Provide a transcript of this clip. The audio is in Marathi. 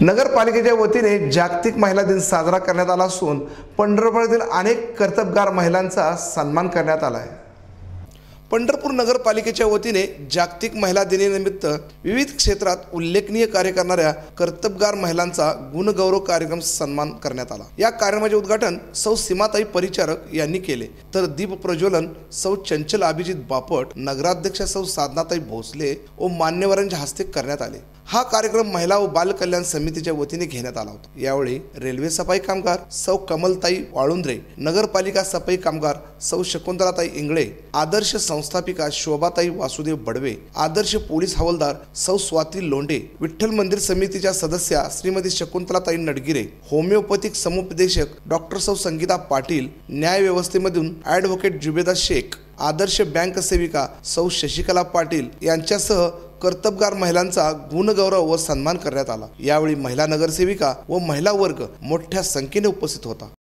नगरपालिकेच्या वतीने जागतिक महिला दिन साजरा करण्यात आला असून पंढरपूरातील अनेक कर्तबगार महिलांचा सन्मान करण्यात आला आहे। पंढरपूर नगरपालिकेच्या वतीने जागतिक महिला दिनानिमित्त विविध क्षेत्रात उल्लेखनीय कार्य करणाऱ्या कर्तबगार महिलांचा गुणगौरव कार्यक्रम सन्मान करण्यात आला। या कार्यक्रमाचे उद्घाटन सौ सीमाताई परिचारक यांनी केले, तर दीप प्रज्वलन सौ चंचल अभिजित बापट, नगराध्यक्ष सौ साधनाताई भोसले व मान्यवरांच्या हस्ते करण्यात आले। हा कार्यक्रम महिला व बाल कल्याण समितीच्या वतीने घेण्यात आला होता। यावेळी रेल्वे सफाई कामगार सौ कमलताई वाळुंद्रे, नगरपालिका सफाई कामगार सौ शकुंतलाताई इंगळे, आदर्श संस्थापिका शोभाताई वासुदेव बडवे, आदर्श पोलीस हवालदार सौ स्वाती लोंढे, विठ्ठल मंदिर समितीच्या सदस्या श्रीमती शकुंतलाताई नडगिरे, होमिओपॅथिक समुपदेशक डॉक्टर सौ संगीता पाटील, न्याय व्यवस्थेमधून ॲडव्होकेट जुबेदा शेख, आदर्श बँक सेविका सौ शशिकला पाटील यांच्यासह कर्तबगार महिलांचा गुणगौरव व सन्मान करण्यात आला। यावेळी महिला नगरसेविका व महिला वर्ग मोठ्या संख्येने उपस्थित होता।